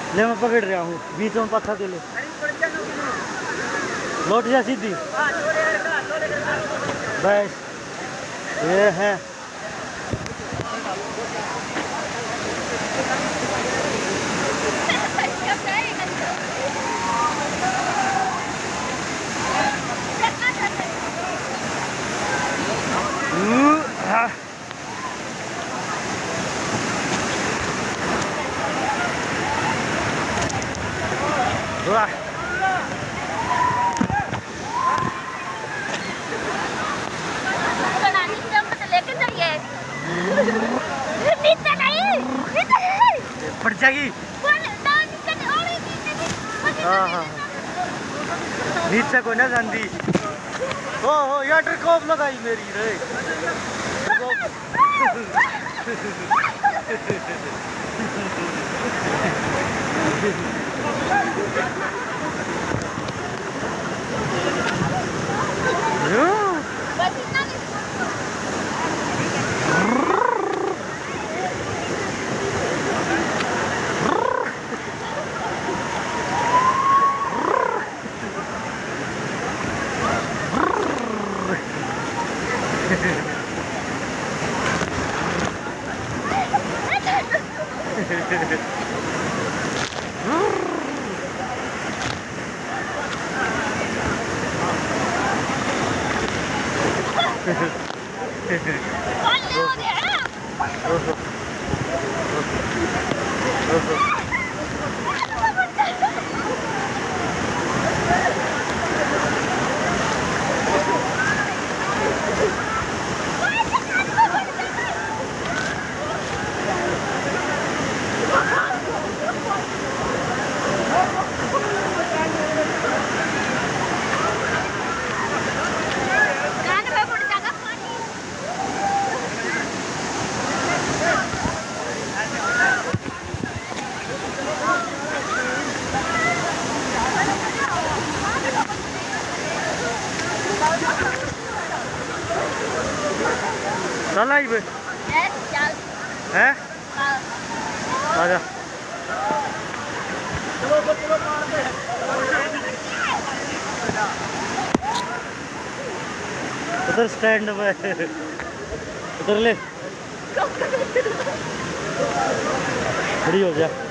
ले मैं पकड़ रहा हूँ, बीच में पत्थर दे ले, लौट जा सीधी बस। ये है पड़ जाएगी। हाँ हाँ नीचे को ना जाती। हो यार ट्रिकॉप लगाई मेरी रे। चल आई बे हैं आजा उधर स्टैंड में उधर ले खड़ी हो जा।